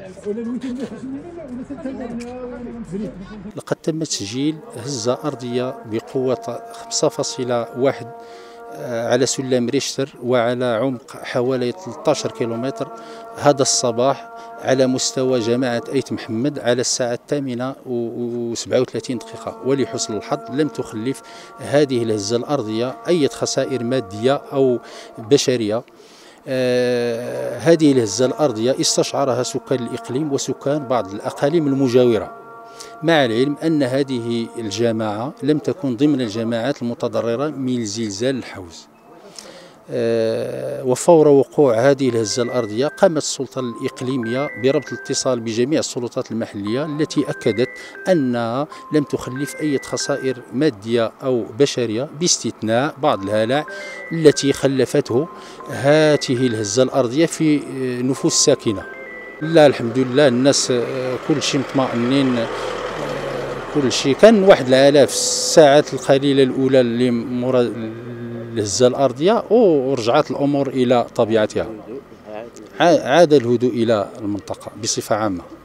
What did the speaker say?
لقد تم تسجيل هزة أرضية بقوة 5.1 على سلم ريشتر وعلى عمق حوالي 13 كيلومتر هذا الصباح على مستوى جماعة أيت محمد على الساعة 8:37 ولحسن الحظ لم تخلف هذه الهزة الأرضية أي خسائر مادية أو بشرية. هذه الهزة الأرضية استشعرها سكان الإقليم وسكان بعض الأقاليم المجاورة، مع العلم أن هذه الجماعة لم تكن ضمن الجماعات المتضررة من زلزال الحوز. وفور وقوع هذه الهزة الأرضية قامت السلطة الإقليمية بربط الاتصال بجميع السلطات المحلية التي أكدت أنها لم تخلف أي خسائر مادية أو بشرية باستثناء بعض الهلع التي خلفته هذه الهزة الأرضية في نفوس ساكنة. لا الحمد لله الناس كل شيء مطمئنين، كل شيء كان واحد الآلاف الساعات القليلة الأولى اللي مورا الهزة الأرضية ورجعت الأمور إلى طبيعتها، عاد الهدوء إلى المنطقة بصفة عامة.